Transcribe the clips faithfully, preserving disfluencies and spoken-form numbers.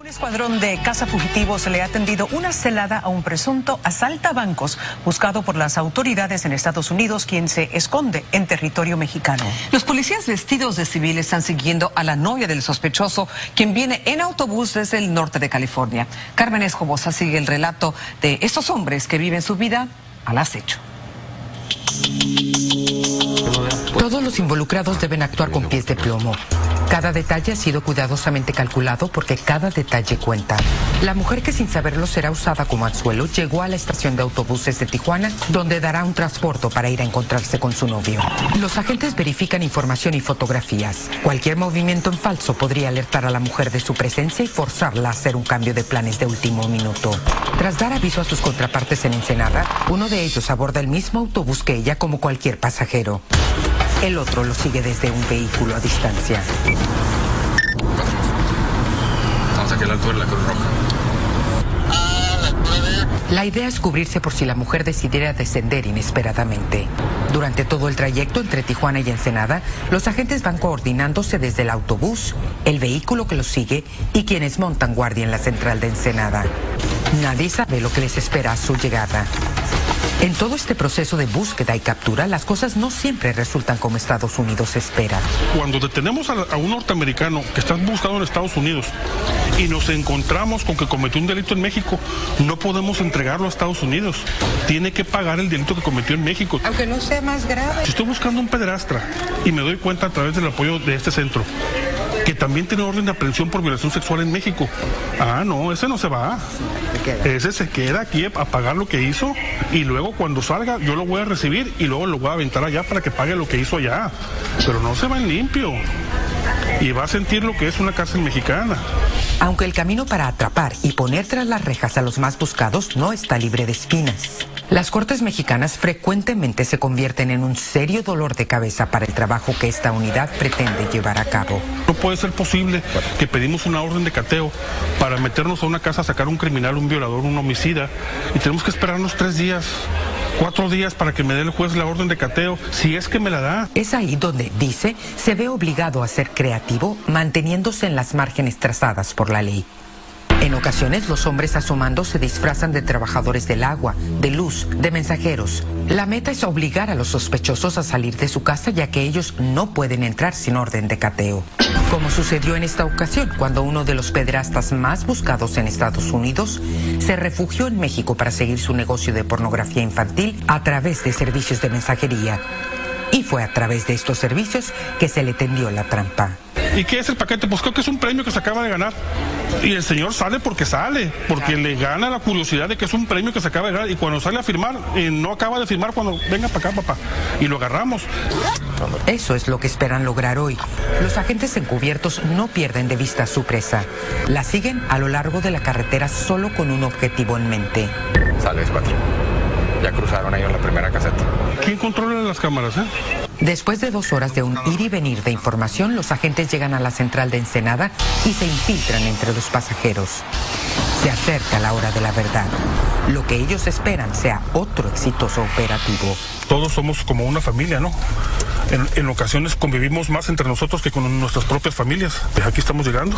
Un escuadrón de cazafugitivos le ha tendido una celada a un presunto asaltabancos buscado por las autoridades en Estados Unidos, quien se esconde en territorio mexicano. Los policías vestidos de civil están siguiendo a la novia del sospechoso, quien viene en autobús desde el norte de California. Carmen Escobosa sigue el relato de estos hombres que viven su vida al acecho. Todos los involucrados deben actuar con pies de plomo. Cada detalle ha sido cuidadosamente calculado porque cada detalle cuenta. La mujer, que sin saberlo será usada como anzuelo, llegó a la estación de autobuses de Tijuana, donde dará un transporte para ir a encontrarse con su novio. Los agentes verifican información y fotografías. Cualquier movimiento en falso podría alertar a la mujer de su presencia y forzarla a hacer un cambio de planes de último minuto. Tras dar aviso a sus contrapartes en Ensenada, uno de ellos aborda el mismo autobús que ella como cualquier pasajero. El otro lo sigue desde un vehículo a distancia. Vamos aquí a la altura de la Cruz Roja. La idea es cubrirse por si la mujer decidiera descender inesperadamente. Durante todo el trayecto entre Tijuana y Ensenada, los agentes van coordinándose desde el autobús, el vehículo que los sigue y quienes montan guardia en la central de Ensenada. Nadie sabe lo que les espera a su llegada. En todo este proceso de búsqueda y captura, las cosas no siempre resultan como Estados Unidos espera. Cuando detenemos a, a un norteamericano que está buscado en Estados Unidos y nos encontramos con que cometió un delito en México, no podemos entregarlo a Estados Unidos. Tiene que pagar el delito que cometió en México. Aunque no sea más grave. Si estoy buscando un pederastra y me doy cuenta a través del apoyo de este centro que también tiene orden de aprehensión por violación sexual en México. Ah, no, ese no se va. Ese se queda aquí a pagar lo que hizo y luego cuando salga yo lo voy a recibir y luego lo voy a aventar allá para que pague lo que hizo allá. Pero no se va en limpio y va a sentir lo que es una cárcel mexicana. Aunque el camino para atrapar y poner tras las rejas a los más buscados no está libre de espinas. Las cortes mexicanas frecuentemente se convierten en un serio dolor de cabeza para el trabajo que esta unidad pretende llevar a cabo. No puede ser posible que pedimos una orden de cateo para meternos a una casa a sacar un criminal, un violador, un homicida y tenemos que esperarnos tres días. Cuatro días para que me dé el juez la orden de cateo, si es que me la da. Es ahí donde, dice, se ve obligado a ser creativo, manteniéndose en las márgenes trazadas por la ley. En ocasiones, los hombres asomando se disfrazan de trabajadores del agua, de luz, de mensajeros. La meta es obligar a los sospechosos a salir de su casa, ya que ellos no pueden entrar sin orden de cateo. Como sucedió en esta ocasión, cuando uno de los pederastas más buscados en Estados Unidos se refugió en México para seguir su negocio de pornografía infantil a través de servicios de mensajería. Y fue a través de estos servicios que se le tendió la trampa. ¿Y qué es el paquete? Pues creo que es un premio que se acaba de ganar. Y el señor sale porque sale, porque claro, le gana la curiosidad de que es un premio que se acaba de ganar. Y cuando sale a firmar, eh, no acaba de firmar cuando venga para acá, papá. Y lo agarramos. Eso es lo que esperan lograr hoy. Los agentes encubiertos no pierden de vista a su presa. La siguen a lo largo de la carretera solo con un objetivo en mente. Sales, cuatro. Ya cruzaron ahí en la primera caseta. ¿Quién controla las cámaras, eh? Después de dos horas de un ir y venir de información, los agentes llegan a la central de Ensenada y se infiltran entre los pasajeros. Se acerca la hora de la verdad. Lo que ellos esperan sea otro exitoso operativo. Todos somos como una familia, ¿no? En, en ocasiones convivimos más entre nosotros que con nuestras propias familias. Pues aquí estamos llegando.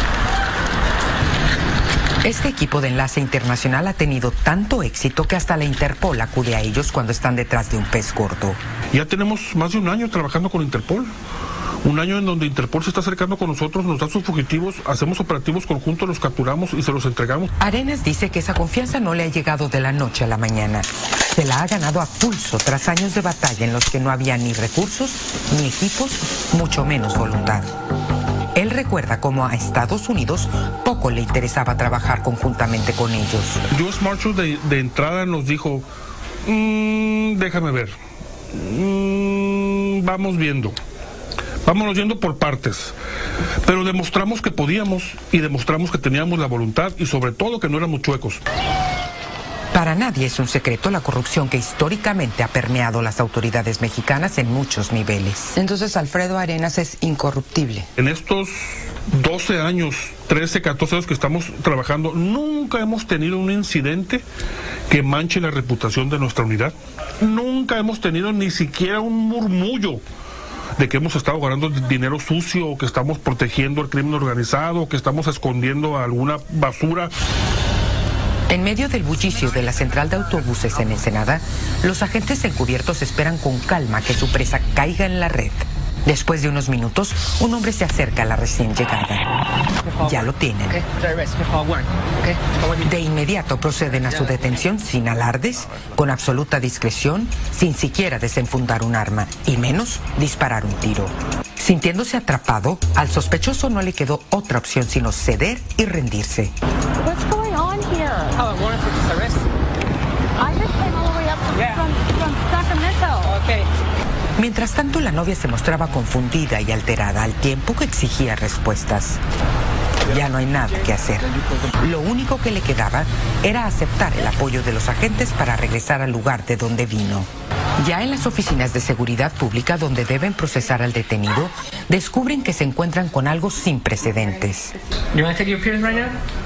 Este equipo de enlace internacional ha tenido tanto éxito que hasta la Interpol acude a ellos cuando están detrás de un pez gordo. Ya tenemos más de un año trabajando con Interpol. Un año en donde Interpol se está acercando con nosotros, nos da sus fugitivos, hacemos operativos conjuntos, los capturamos y se los entregamos. Arenas dice que esa confianza no le ha llegado de la noche a la mañana. Se la ha ganado a pulso tras años de batalla en los que no había ni recursos, ni equipos, mucho menos voluntad. Él recuerda cómo a Estados Unidos poco le interesaba trabajar conjuntamente con ellos. U S Marshal de, de entrada nos dijo, mmm, déjame ver, mmm, vamos viendo, vámonos yendo por partes, pero demostramos que podíamos y demostramos que teníamos la voluntad y sobre todo que no éramos chuecos. Para nadie es un secreto la corrupción que históricamente ha permeado las autoridades mexicanas en muchos niveles. Entonces Alfredo Arenas es incorruptible. En estos doce años, trece, catorce años que estamos trabajando, nunca hemos tenido un incidente que manche la reputación de nuestra unidad. Nunca hemos tenido ni siquiera un murmullo de que hemos estado ganando dinero sucio, o que estamos protegiendo el crimen organizado, o que estamos escondiendo alguna basura. En medio del bullicio de la central de autobuses en Ensenada, los agentes encubiertos esperan con calma que su presa caiga en la red. Después de unos minutos, un hombre se acerca a la recién llegada. Ya lo tienen. De inmediato proceden a su detención sin alardes, con absoluta discreción, sin siquiera desenfundar un arma, y menos disparar un tiro. Sintiéndose atrapado, al sospechoso no le quedó otra opción sino ceder y rendirse. What's going on here? Oh, I wanted to arrest. I just came all the way up from, yeah. from, from Sacramento. Okay. Mientras tanto, la novia se mostraba confundida y alterada al tiempo que exigía respuestas. Ya no hay nada que hacer. Lo único que le quedaba era aceptar el apoyo de los agentes para regresar al lugar de donde vino. Ya en las oficinas de seguridad pública donde deben procesar al detenido, descubren que se encuentran con algo sin precedentes. You want to take your pills right now?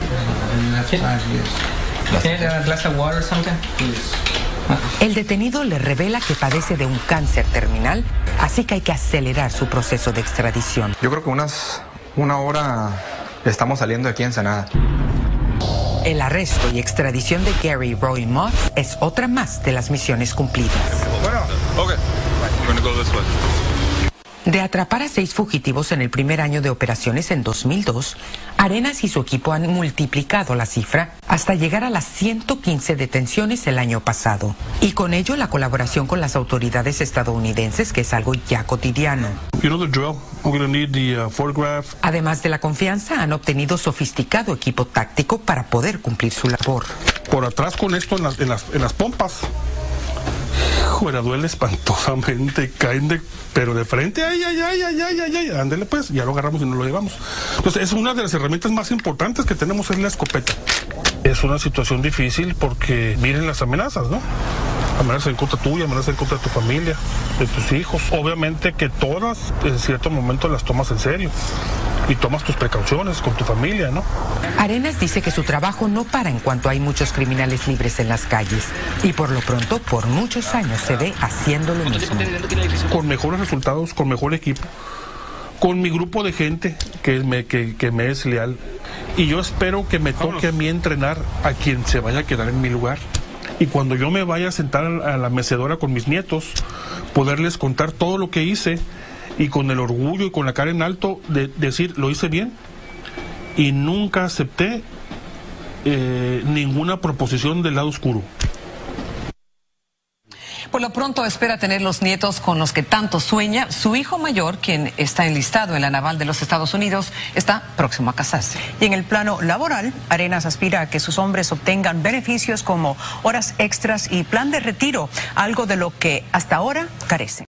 Can you a glass of water or something? El detenido le revela que padece de un cáncer terminal, así que hay que acelerar su proceso de extradición. Yo creo que unas una hora estamos saliendo de aquí en Ensenada. El arresto y extradición de Gary Roy Moss es otra más de las misiones cumplidas. Okay. We're gonna go this way. De atrapar a seis fugitivos en el primer año de operaciones en dos mil dos, Arenas y su equipo han multiplicado la cifra hasta llegar a las ciento quince detenciones el año pasado. Y con ello la colaboración con las autoridades estadounidenses, que es algo ya cotidiano. You know the drill. We're gonna need the uh, photograph. Además de la confianza, han obtenido sofisticado equipo táctico para poder cumplir su labor. Por atrás con esto en las, en las, en las pompas. Fuera duele espantosamente, caen de, pero de frente, ay, ay, ay, ay, ay, ay, ay, ándele pues, ya lo agarramos y nos lo llevamos. Entonces, es una de las herramientas más importantes que tenemos, es la escopeta. Es una situación difícil porque miren las amenazas, ¿no? Amenazas en contra tuya, amenazas en contra de tu familia, de tus hijos. Obviamente que todas, en cierto momento, las tomas en serio y tomas tus precauciones con tu familia, ¿no? Arenas dice que su trabajo no para en cuanto hay muchos criminales libres en las calles y por lo pronto por muchos años se ve haciendo lo mismo. Con mejores resultados, con mejor equipo, con mi grupo de gente que me, que, que me es leal, y yo espero que me toque a mí entrenar a quien se vaya a quedar en mi lugar. Y cuando yo me vaya a sentar a la mecedora con mis nietos, poderles contar todo lo que hice y con el orgullo y con la cara en alto de decir, lo hice bien y nunca acepté eh, ninguna proposición del lado oscuro. Por lo pronto espera tener los nietos con los que tanto sueña. Su hijo mayor, quien está enlistado en la Naval de los Estados Unidos, está próximo a casarse. Y en el plano laboral, Arenas aspira a que sus hombres obtengan beneficios como horas extras y plan de retiro, algo de lo que hasta ahora carecen.